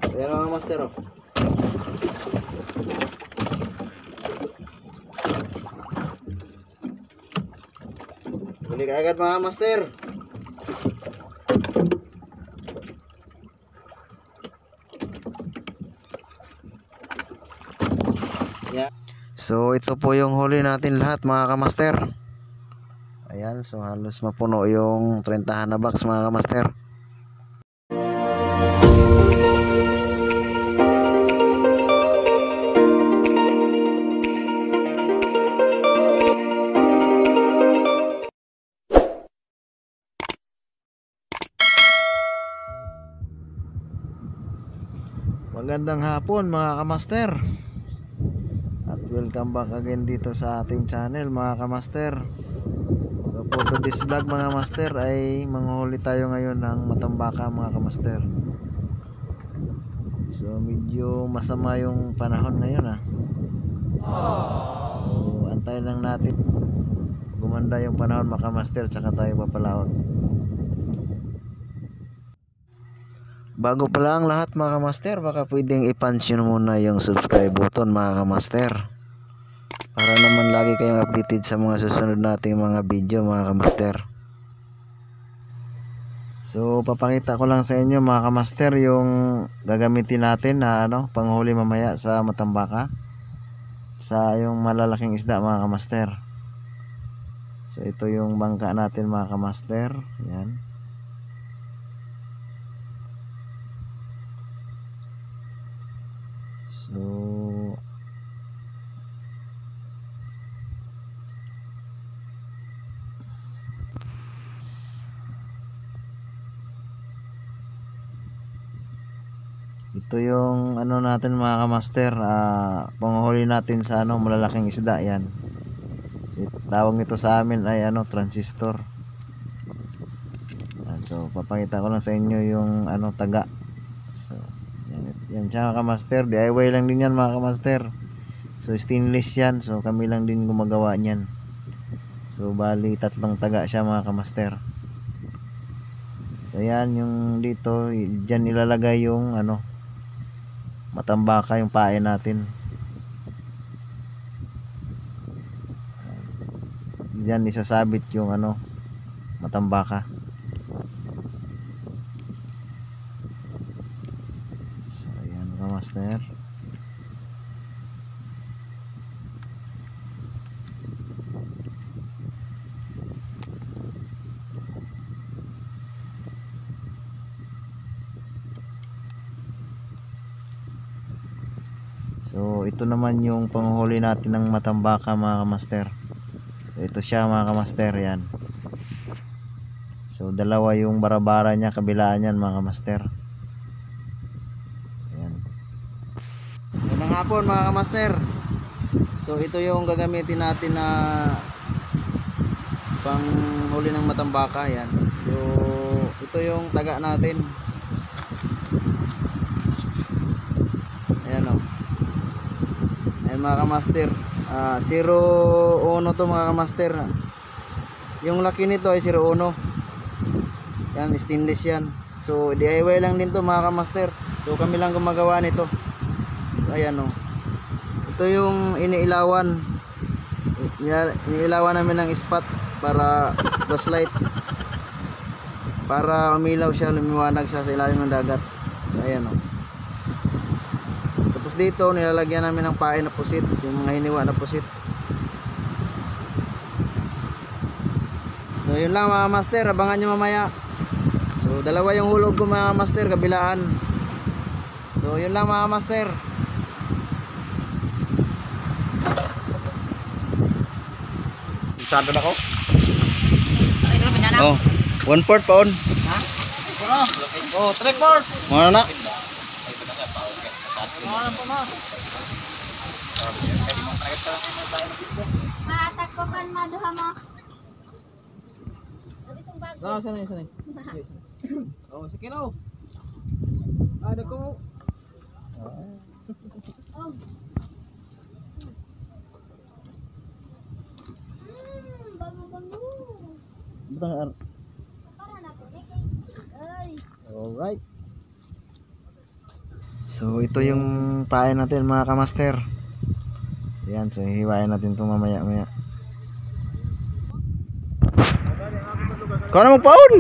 Ayan mga master oh. Huli ka agad mga master. Yeah. So ito po yung huli natin lahat mga kamaster. Ayan, so halos mapuno yung 30 na box mga kamaster. Magandang hapon mga kamaster. At welcome back again dito sa ating channel mga kamaster. So for today's vlog mga master ay manguhuli tayo ngayon ng matambaka mga kamaster. So medyo masama yung panahon ngayon So antayin lang natin gumanda yung panahon mga kamaster, tsaka tayo papalaot. Bago pa lang lahat mga kamaster, baka pwedeng i-punch nyo muna yung subscribe button mga kamaster, para naman lagi kayong updated sa mga susunod nating mga video mga kamaster. So papakita ko lang sa inyo mga kamaster yung gagamitin natin na panghuli mamaya sa matambaka, sa yung malalaking isda mga kamaster. So ito yung bangka natin mga kamaster. Yan. So ito yung natin mga kamaster, panghuli natin sa malalaking isda. Yan. So tawag nito sa amin ay transistor. Yan. So papakita ko lang sa inyo yung taga. So yan siya mga kamaster, DIY lang din yan mga kamaster. So stainless yan, so kami lang din gumagawa niyan. So bali 3 taga siya mga kamaster. So yan yung dito, dyan ilalagay yung matambaka, yung pae natin. Dyan isasabit yung matambaka. Master. So ito naman yung panghuli natin ng matambaka mga kamaster. So, ito siya mga kamaster. Yan. So dalawa yung barabara niya, kabilaan yan mga kamaster. Magandang hapon mga kamaster. So ito yung gagamitin natin na panghuli ng matambaka. Yan. So ito yung taga natin. Ayan o. Ayan mga kamaster, 01 to mga kamaster. Yung laki nito ay 01. Yan, stainless yan. So DIY lang din to mga kamaster. So kami lang gumagawa nito. Ayan o. Ito yung iniilawan. Iniilawan namin ng spot para flashlight, para umilaw siya, lumiwanag siya sa ilalim ng dagat. So, ayan o. Tapos dito nilalagyan namin ng pae na pusit, yung mga hiniwa na pusit. So yun lang mga master, abangan nyo mamaya. So dalawa yung hulog ko mga master, kabilaan. So yun lang mga master. Sado na ko? Oh, 1/4 paon. Ha? Oh, 3/4. Mana na? Maatag ko kan maduha mo. Sana. Oh, sige no. Ada ko. Oh. Bago-bago. Betul. Para na ko ni. Ay. Alright. So ito yung pain natin mga kamaster. So yan, so hihiwain natin ito mamaya maya. Kau na magpaon.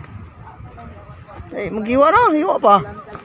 Eh, maghiwa na, hiwa pa.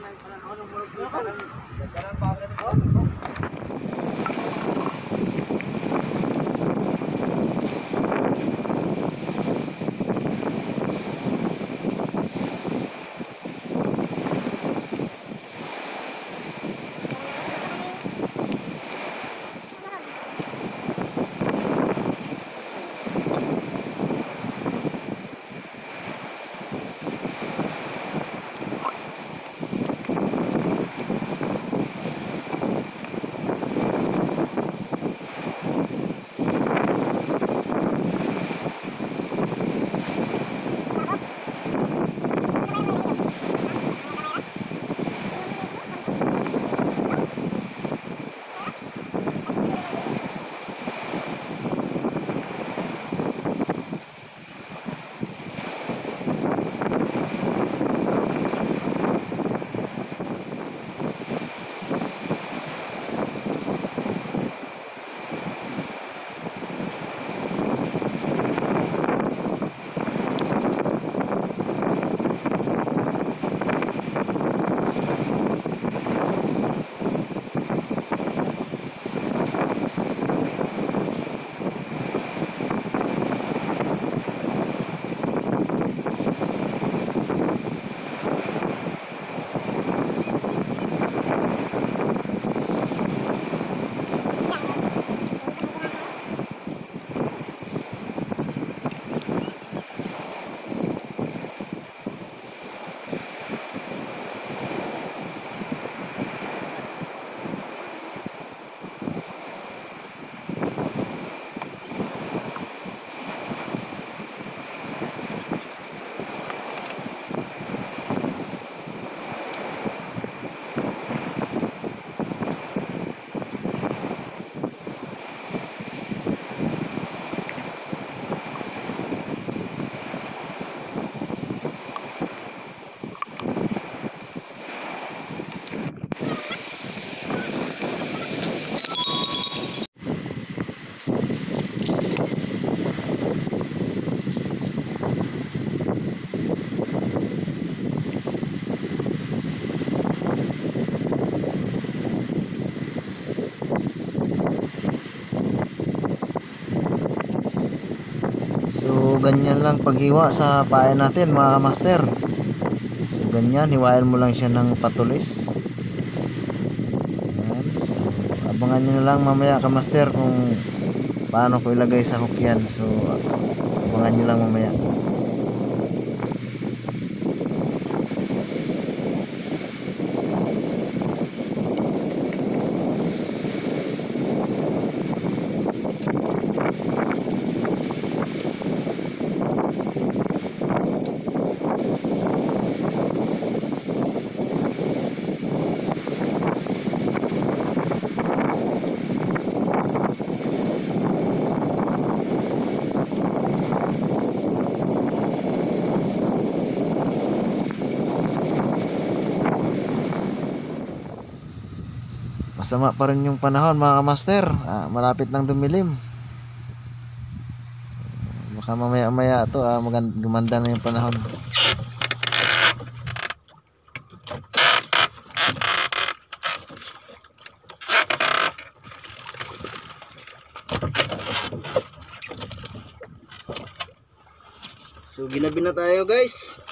So ganyan lang paghiwa sa pain natin mga master. So ganyan, hiwain mo lang siya ng patulis. Ayan. So abangan nyo na lang mamaya kamaster kung paano ko ilagay sa hook yan. So abangan nyo lang mamaya. Masama pa rin yung panahon mga master. Malapit nang dumilim. Baka mamaya-maya ito gumanda na yung panahon. So ginabi na tayo guys.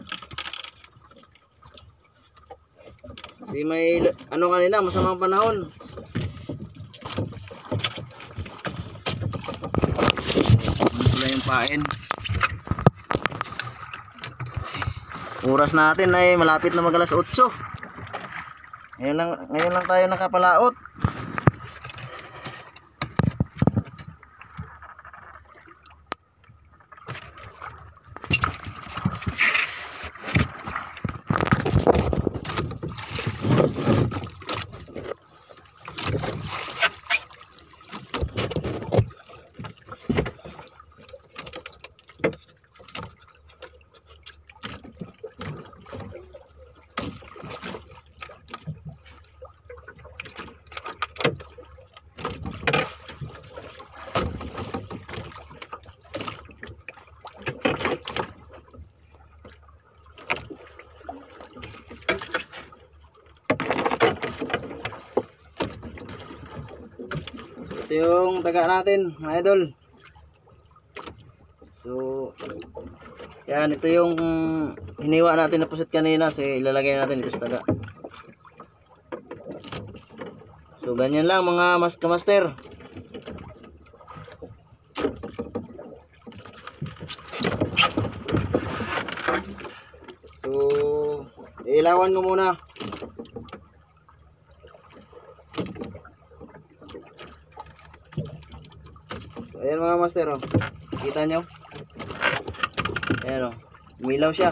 Kasi may ano kanina, masamang panahon. Wala yung pain. Oras natin ay malapit na mag-alas 8. Ngayon lang tayo nakapalaot. Ito yung taga natin, mga idol. So, yan, ito yung hiniwa natin na pusit kanina. So, ilalagay natin ito sa taga. So, ganyan lang mga kamaster. So, ilawan ko muna. So, ayan mga master, oh. Kita nyo? Ayan, oh. Umilaw siya.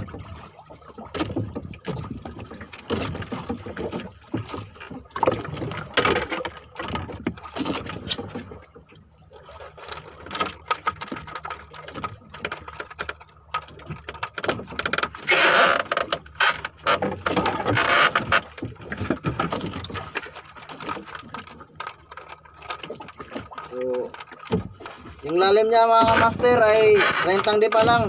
So, yung lalim niya mga master ay 30 di pa lang.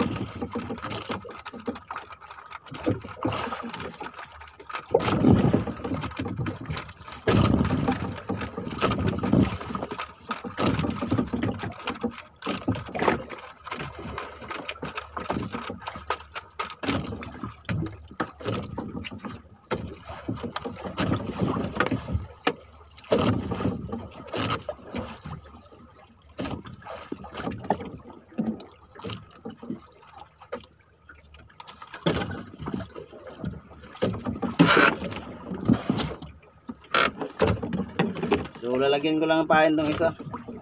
So lalagyan ko lang ang pain tong isa.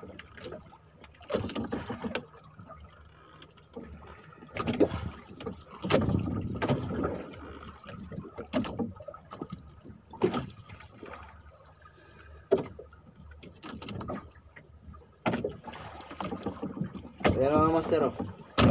Ayan mga master, oh.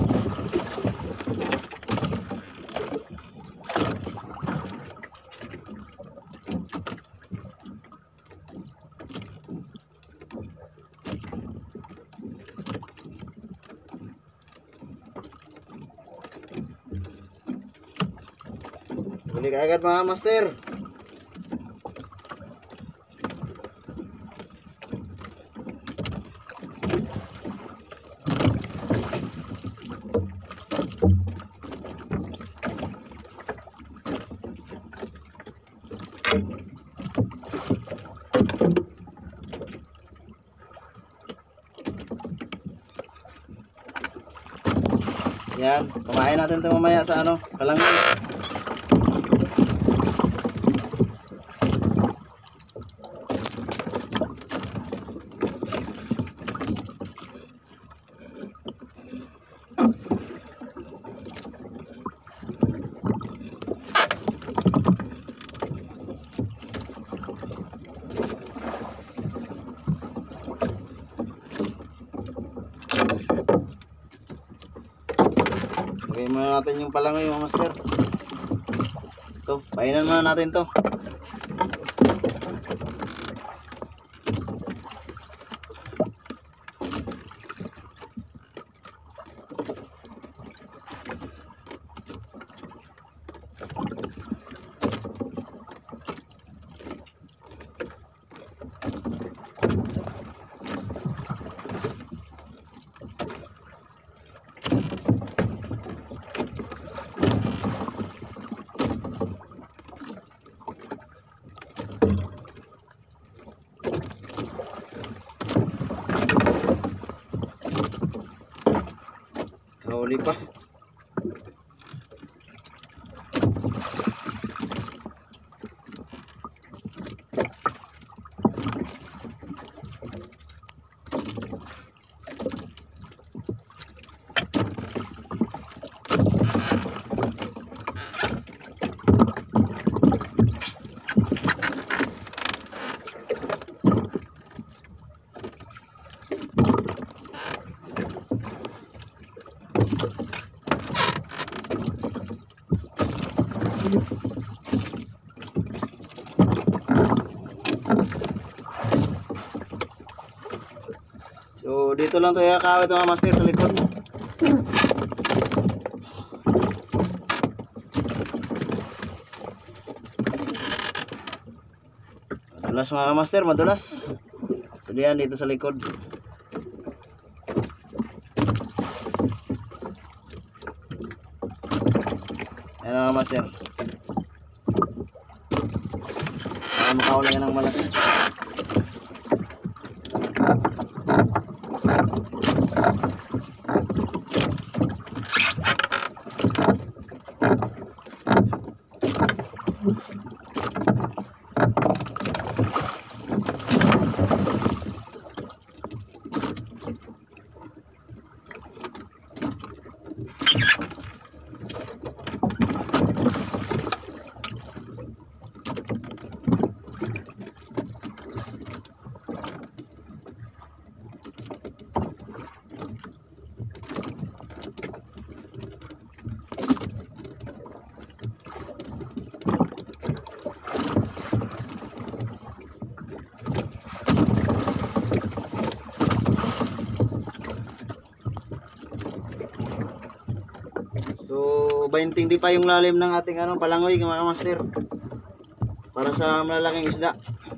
Balik agad mga master. Yan, kumain natin ito mamaya sa kalangan. Lagay muna natin yung palangay mga master. Ito, painan muna natin to. Huli pa. So dito lang to ikakawit mga master sa likod. Madulas mga master, madulas. So diyan dito sa likod. Ayan mga master. Makahuli ka ng malas. So 20 di pa yung lalim ng ating palangoy mga master. Para sa malalaking isda.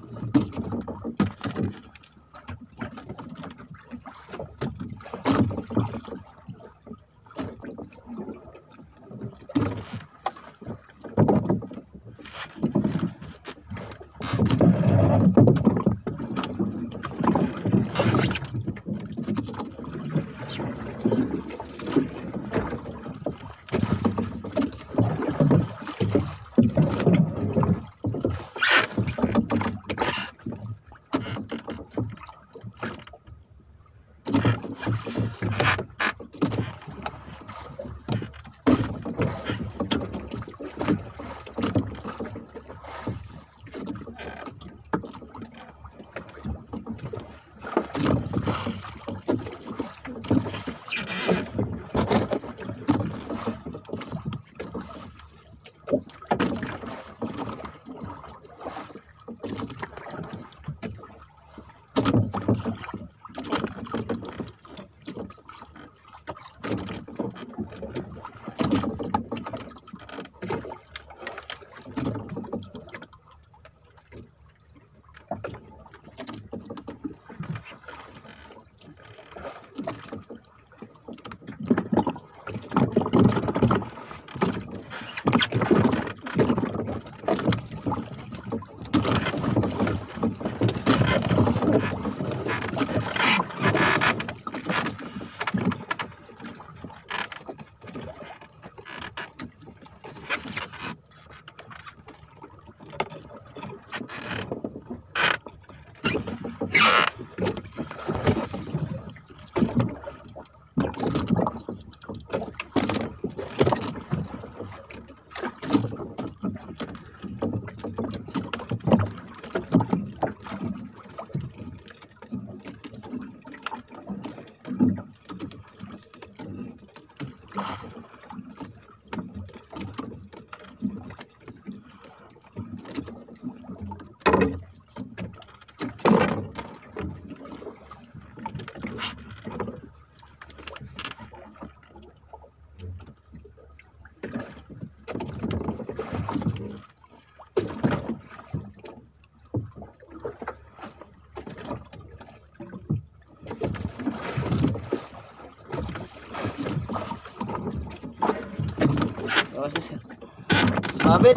Sumabit.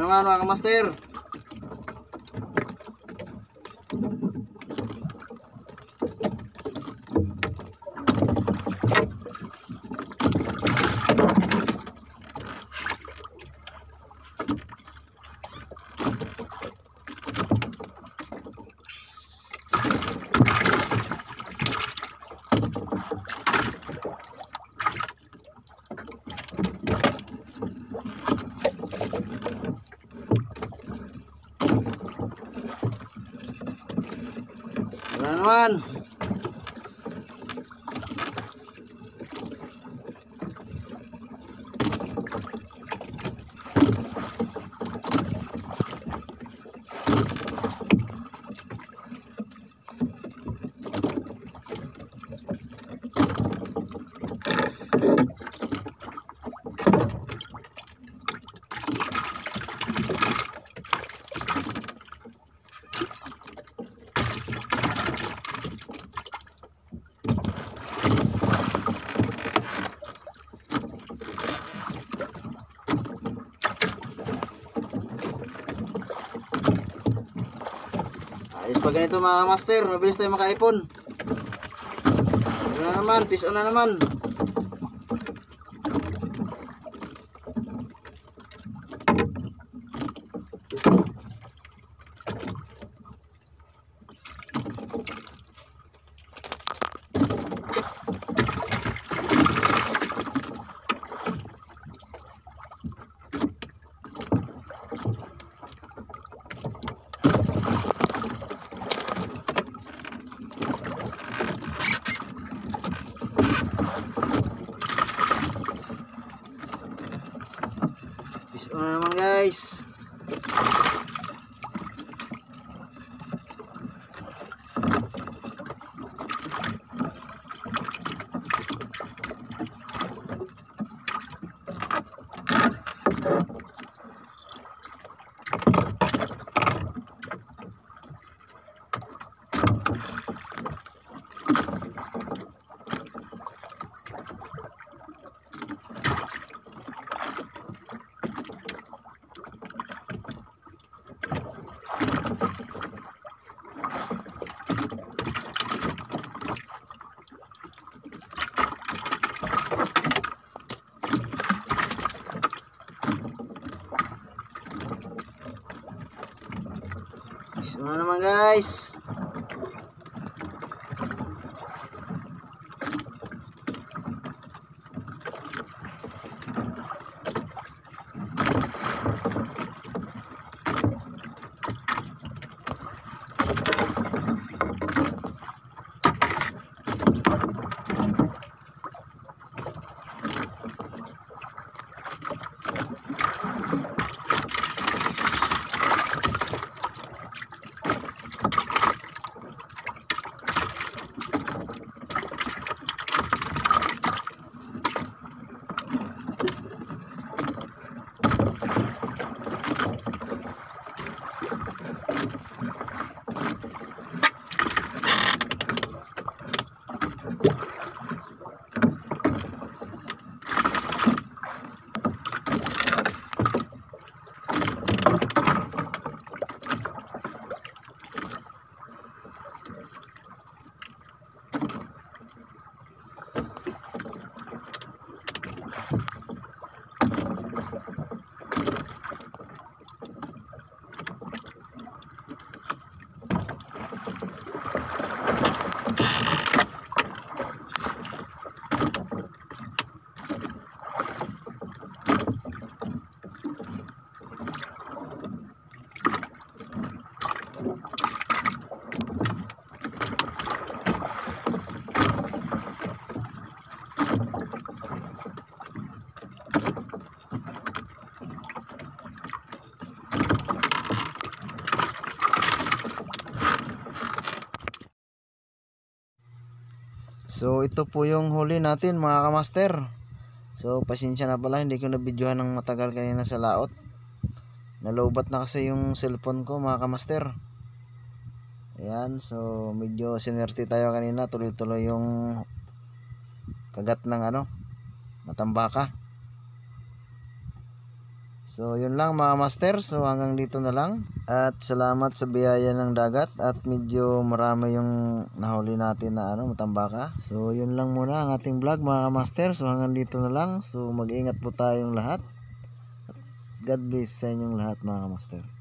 naman mga kamaster. Wala naman. Ayos pa ganito mga master, mabilis tayo makaipon. Wala naman, peace on na naman. Peace on na naman guys. Peace on na naman guys. So ito po yung huli natin mga kamaster. So pasensya na pala, hindi ko nabidyohan ng matagal kanina sa laot. Nalobat na kasi yung cellphone ko mga kamaster. Ayan, so medyo sinerte tayo kanina, tuloy-tuloy yung kagat ng matambaka. So yun lang mga master. So hanggang dito na lang. At salamat sa biyaya ng dagat. At medyo marami yung nahuli natin na matambaka. So yun lang muna ang ating vlog mga master. So hanggang dito na lang. So mag-ingat po tayong lahat. At God bless sa inyong lahat mga master.